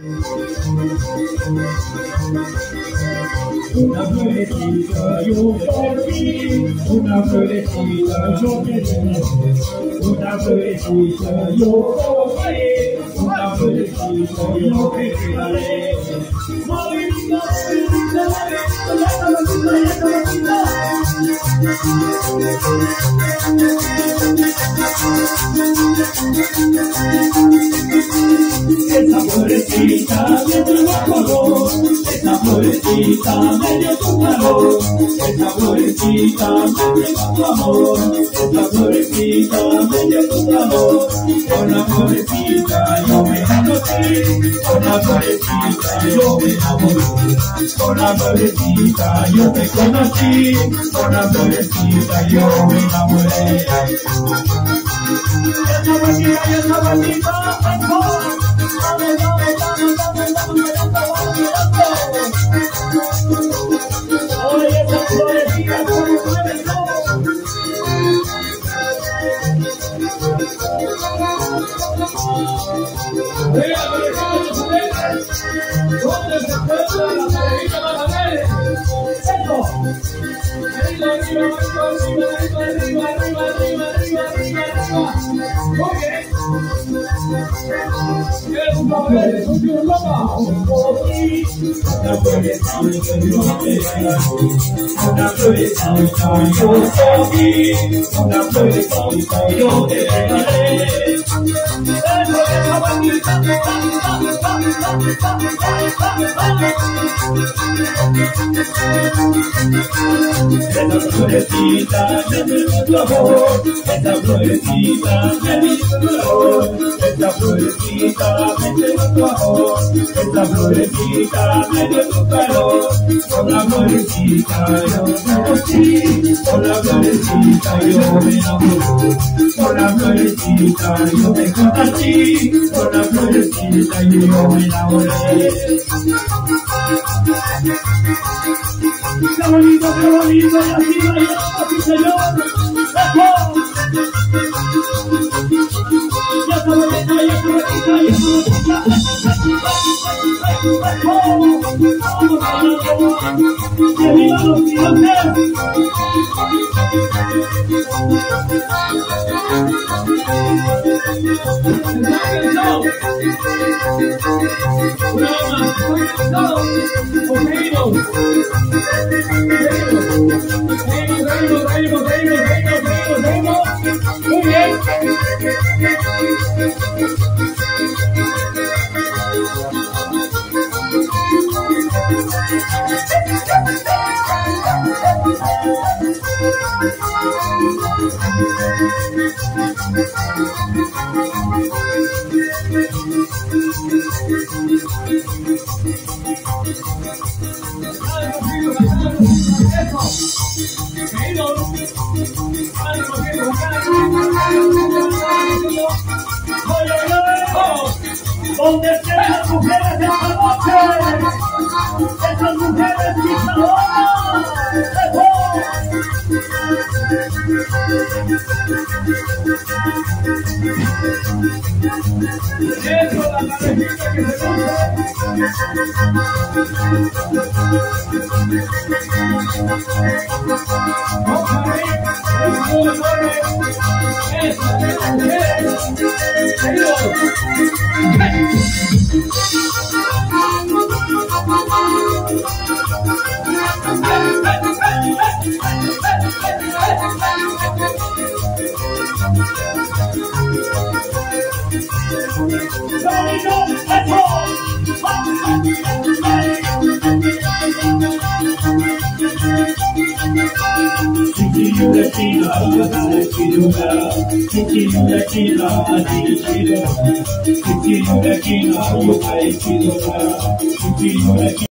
Una florecita yo por ti, una florecita yo te doy, una florecita yo por ti, una florecita yo te daré. Esa florecita me dio color, esa florecita me dio tu calor, esa florecita me dio tu amor, esa florecita me dio tu calor. Con la florecita yo me enamoré, con la florecita yo me enamoré, con la florecita yo te conocí, con la florecita yo me enamoré. Esa florecita, yo me conocí, con la florecita yo me enamoré. Qué bonito, y así bailamos, sí señor. Ya está bonita, ya está bonita, ya está bonita. ¡Que viva los gigantes! Muy bien. Donde estén las mujeres de esta noche, esas mujeres eso, la cabecita que se